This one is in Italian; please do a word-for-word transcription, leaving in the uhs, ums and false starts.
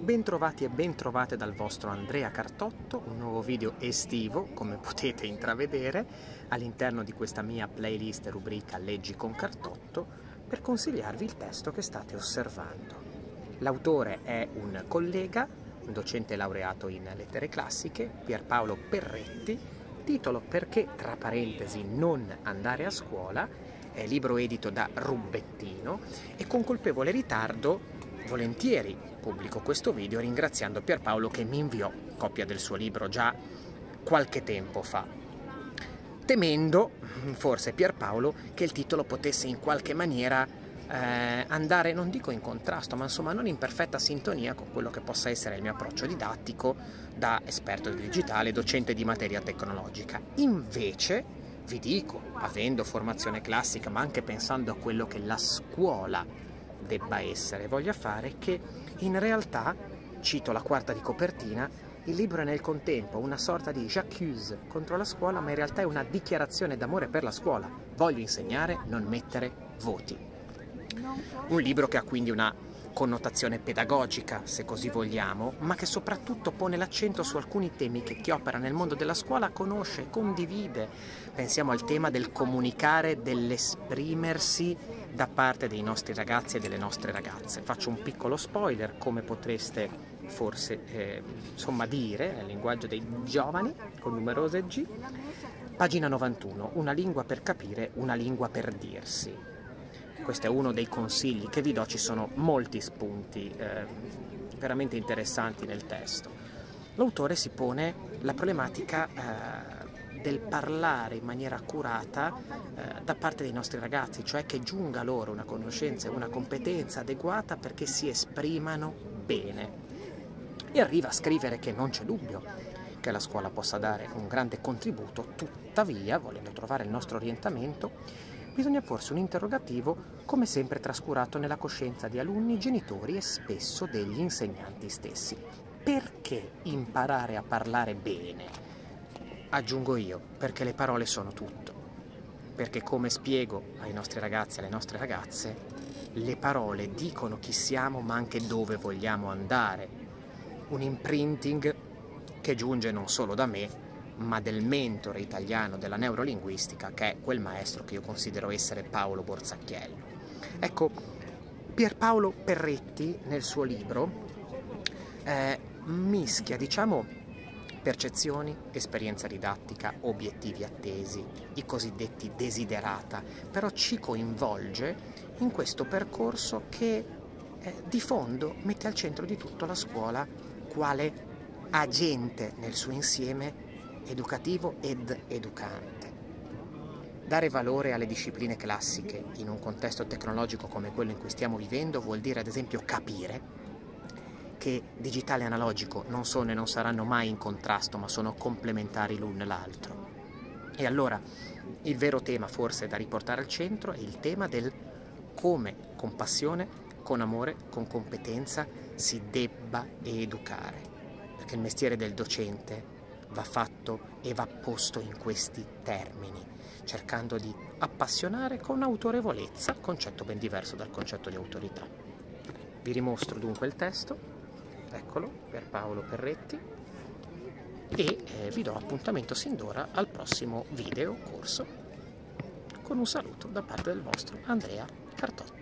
Bentrovati e bentrovate dal vostro Andrea Cartotto, un nuovo video estivo, come potete intravedere, all'interno di questa mia playlist e rubrica Leggi con Cartotto, per consigliarvi il testo che state osservando. L'autore è un collega, un docente laureato in lettere classiche, Pierpaolo Perretti, titolo Perché, tra parentesi, non andare a scuola, è libro edito da Rubbettino e con colpevole ritardo volentieri pubblico questo video ringraziando Pierpaolo che mi inviò copia del suo libro già qualche tempo fa, temendo, forse Pierpaolo, che il titolo potesse in qualche maniera eh, andare, non dico in contrasto, ma insomma non in perfetta sintonia con quello che possa essere il mio approccio didattico da esperto del digitale, docente di materia tecnologica. Invece, vi dico, avendo formazione classica, ma anche pensando a quello che la scuola debba essere, voglia fare, che in realtà, cito la quarta di copertina, il libro è nel contempo una sorta di j'accuse contro la scuola, ma in realtà è una dichiarazione d'amore per la scuola. Voglio insegnare, non mettere voti. Un libro che ha quindi una connotazione pedagogica, se così vogliamo, ma che soprattutto pone l'accento su alcuni temi che chi opera nel mondo della scuola conosce, condivide. Pensiamo al tema del comunicare, dell'esprimersi da parte dei nostri ragazzi e delle nostre ragazze. Faccio un piccolo spoiler, come potreste forse eh, insomma dire nel linguaggio dei giovani, con numerose G. Pagina novantuno, una lingua per capire, una lingua per dirsi. Questo è uno dei consigli che vi do, ci sono molti spunti eh, veramente interessanti nel testo. L'autore si pone la problematica eh, del parlare in maniera accurata eh, da parte dei nostri ragazzi, cioè che giunga loro una conoscenza e una competenza adeguata perché si esprimano bene. E arriva a scrivere che non c'è dubbio che la scuola possa dare un grande contributo, tuttavia, volendo trovare il nostro orientamento, bisogna porsi un interrogativo, come sempre trascurato nella coscienza di alunni, genitori e spesso degli insegnanti stessi. Perché imparare a parlare bene? Aggiungo io, perché le parole sono tutto. Perché, come spiego ai nostri ragazzi e alle nostre ragazze, le parole dicono chi siamo ma anche dove vogliamo andare. Un imprinting che giunge non solo da me, ma del mentore italiano della neurolinguistica, che è quel maestro che io considero essere Paolo Borzacchiello. Ecco, Pierpaolo Perretti nel suo libro eh, mischia, diciamo, percezioni, esperienza didattica, obiettivi attesi, i cosiddetti desiderata, però ci coinvolge in questo percorso che eh, di fondo mette al centro di tutto la scuola quale agente nel suo insieme educativo ed educante. Dare valore alle discipline classiche in un contesto tecnologico come quello in cui stiamo vivendo vuol dire ad esempio capire che digitale e analogico non sono e non saranno mai in contrasto, ma sono complementari l'un l'altro. E allora il vero tema forse da riportare al centro è il tema del come con passione, con amore, con competenza si debba educare, perché il mestiere del docente va fatto e va posto in questi termini, cercando di appassionare con autorevolezza, concetto ben diverso dal concetto di autorità. Vi rimostro dunque il testo, eccolo, Pierpaolo Perretti, e eh, vi do appuntamento sin d'ora al prossimo video corso, con un saluto da parte del vostro Andrea Cartotto.